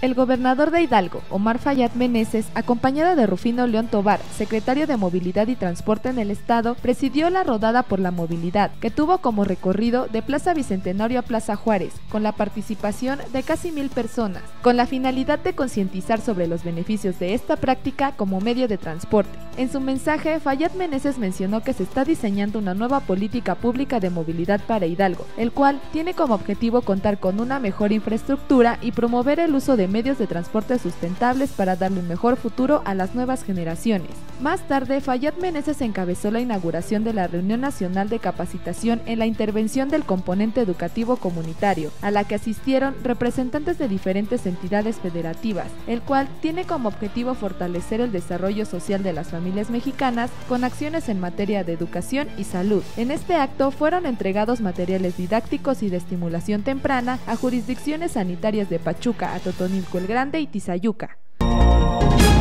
El gobernador de Hidalgo, Omar Fayad Meneses, acompañada de Rufino León Tobar, secretario de Movilidad y Transporte en el Estado, presidió la Rodada por la Movilidad, que tuvo como recorrido de Plaza Bicentenario a Plaza Juárez, con la participación de casi 1000 personas, con la finalidad de concientizar sobre los beneficios de esta práctica como medio de transporte. En su mensaje, Fayad Meneses mencionó que se está diseñando una nueva política pública de movilidad para Hidalgo, el cual tiene como objetivo contar con una mejor infraestructura y promover el uso de medios de transporte sustentables para darle un mejor futuro a las nuevas generaciones. Más tarde, Fayad Meneses encabezó la inauguración de la Reunión Nacional de Capacitación en la intervención del componente educativo comunitario, a la que asistieron representantes de diferentes entidades federativas, el cual tiene como objetivo fortalecer el desarrollo social de las familias mexicanas con acciones en materia de educación y salud. En este acto fueron entregados materiales didácticos y de estimulación temprana a jurisdicciones sanitarias de Pachuca, Atotonilco el Grande y Tizayuca.